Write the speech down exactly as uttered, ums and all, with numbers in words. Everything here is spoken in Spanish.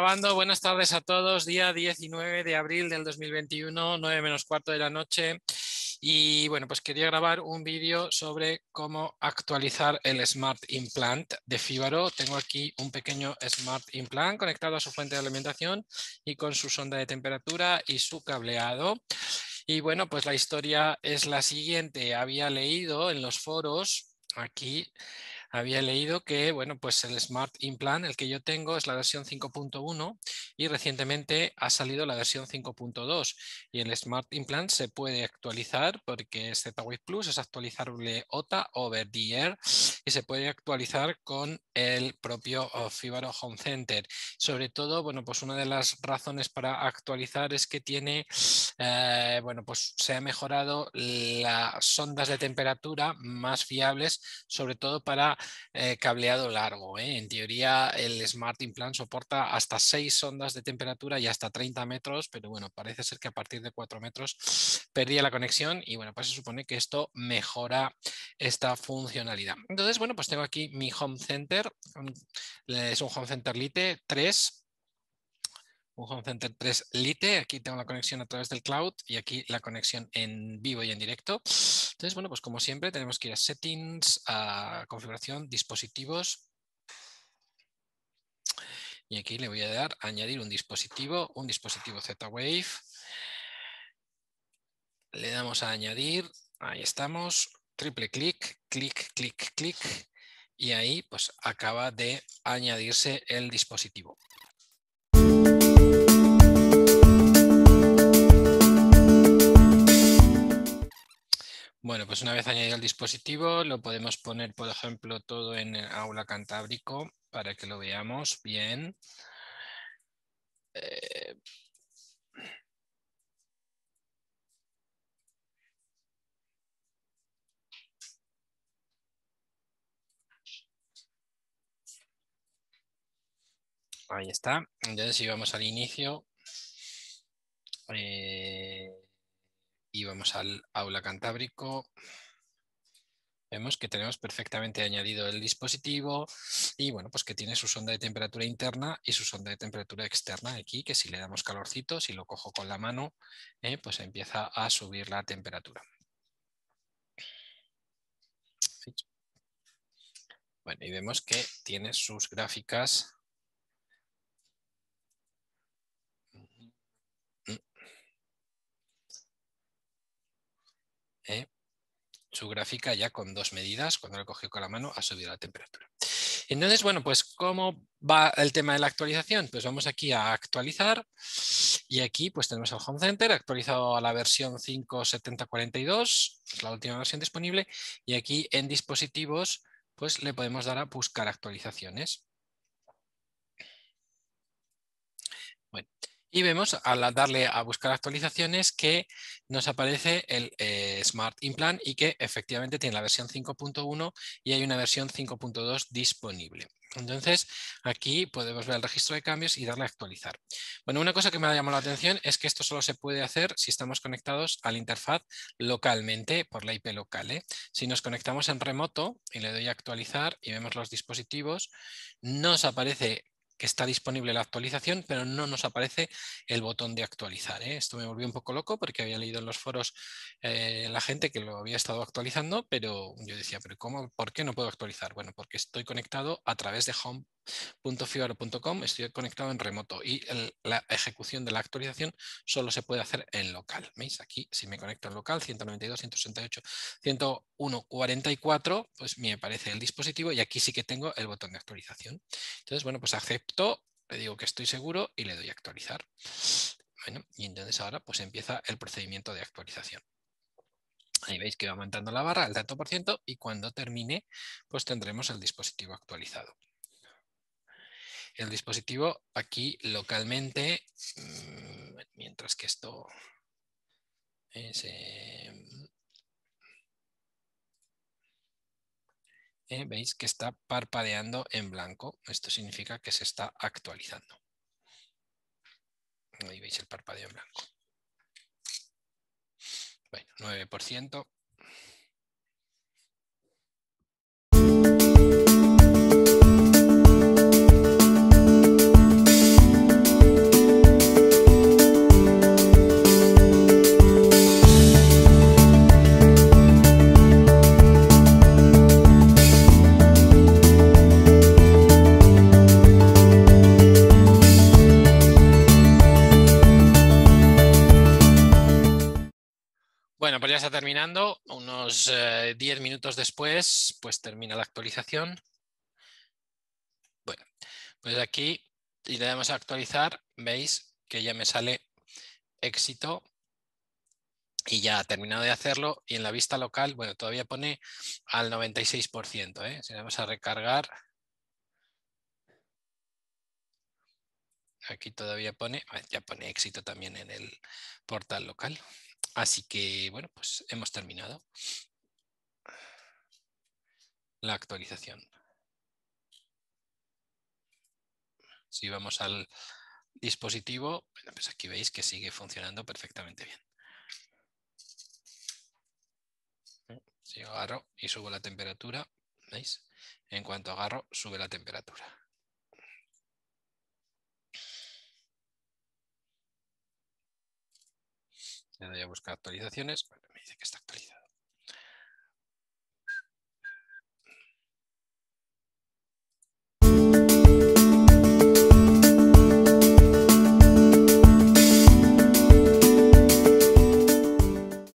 grabando. Buenas tardes a todos. Día diecinueve de abril del dos mil veintiuno, nueve menos cuarto de la noche. Y bueno, pues quería grabar un vídeo sobre cómo actualizar el Smart Implant de Fibaro. Tengo aquí un pequeño Smart Implant conectado a su fuente de alimentación y con su sonda de temperatura y su cableado. Y bueno, pues la historia es la siguiente. Había leído en los foros aquí... Había leído que, bueno, pues el Smart Implant, el que yo tengo, es la versión cinco punto uno y recientemente ha salido la versión cinco punto dos. Y el Smart Implant se puede actualizar porque es Z-Wave Plus, es actualizable O T A over the air y se puede actualizar con el propio Fibaro Home Center. Sobre todo, bueno, pues una de las razones para actualizar es que tiene, eh, bueno, pues se ha mejorado las sondas de temperatura más fiables, sobre todo para Eh, cableado largo. ¿eh? En teoría el Smart Implant soporta hasta seis sondas de temperatura y hasta treinta metros, pero bueno, parece ser que a partir de cuatro metros perdía la conexión y bueno, pues se supone que esto mejora esta funcionalidad. Entonces, bueno, pues tengo aquí mi Home Center, es un Home Center Lite tres. Un Home Center tres Lite, aquí tengo la conexión a través del cloud y aquí la conexión en vivo y en directo. Entonces, bueno, pues como siempre tenemos que ir a Settings, a Configuración, Dispositivos. Y aquí le voy a dar a añadir un dispositivo, un dispositivo Z-Wave. Le damos a añadir, ahí estamos, triple clic, clic, clic, clic. Y ahí pues acaba de añadirse el dispositivo. Bueno, pues una vez añadido el dispositivo, lo podemos poner, por ejemplo, todo en el aula Cantábrico para que lo veamos bien. Eh... Ahí está. Entonces, si vamos al inicio eh... y vamos al aula Cantábrico, vemos que tenemos perfectamente añadido el dispositivo y bueno, pues que tiene su sonda de temperatura interna y su sonda de temperatura externa aquí, que si le damos calorcito, si lo cojo con la mano, eh, pues empieza a subir la temperatura. Bueno, y vemos que tiene sus gráficas. Eh, su gráfica ya con dos medidas, cuando lo cogió con la mano ha subido la temperatura. Entonces, bueno, pues ¿cómo va el tema de la actualización? Pues vamos aquí a actualizar y aquí pues tenemos el Home Center actualizado a la versión cinco punto setenta punto cuarenta y dos, es la última versión disponible, y aquí en dispositivos pues le podemos dar a buscar actualizaciones. Bueno, y vemos al darle a buscar actualizaciones que nos aparece el eh, Smart Implant y que efectivamente tiene la versión cinco punto uno y hay una versión cinco punto dos disponible. Entonces aquí podemos ver el registro de cambios y darle a actualizar. Bueno, una cosa que me ha llamado la atención es que esto solo se puede hacer si estamos conectados a la interfaz localmente por la I P local. ¿eh? Si nos conectamos en remoto y le doy a actualizar y vemos los dispositivos, nos aparece que está disponible la actualización, pero no nos aparece el botón de actualizar. ¿eh? Esto me volvió un poco loco porque había leído en los foros eh, la gente que lo había estado actualizando, pero yo decía, ¿pero cómo? ¿Por qué no puedo actualizar? Bueno, porque estoy conectado a través de home punto fibaro punto com, estoy conectado en remoto y el, la ejecución de la actualización solo se puede hacer en local. ¿Veis? Aquí, si me conecto en local, ciento noventa y dos, ciento sesenta y ocho, ciento uno, cuarenta y cuatro, pues me aparece el dispositivo y aquí sí que tengo el botón de actualización. Entonces, bueno, pues acepto, le digo que estoy seguro y le doy a actualizar. Bueno, y entonces ahora pues empieza el procedimiento de actualización. Ahí veis que va aumentando la barra, el tanto por ciento, y cuando termine, pues tendremos el dispositivo actualizado. El dispositivo aquí localmente, mientras que esto es... Eh, Eh, veis que está parpadeando en blanco. Esto significa que se está actualizando. Ahí veis el parpadeo en blanco. Bueno, nueve por ciento. ya está terminando. Unos eh, diez minutos después, pues termina la actualización. Bueno, pues aquí, si le damos a actualizar, veis que ya me sale éxito y ya ha terminado de hacerlo. Y en la vista local, bueno, todavía pone al noventa y seis por ciento. ¿eh? Si le vamos a recargar, aquí todavía pone, ya pone éxito también en el portal local. Así que, bueno, pues hemos terminado la actualización. Si vamos al dispositivo, bueno, pues aquí veis que sigue funcionando perfectamente bien. Si yo agarro y subo la temperatura, ¿veis? En cuanto agarro, sube la temperatura. Le doy a buscar actualizaciones. Bueno, me dice que está actualizado.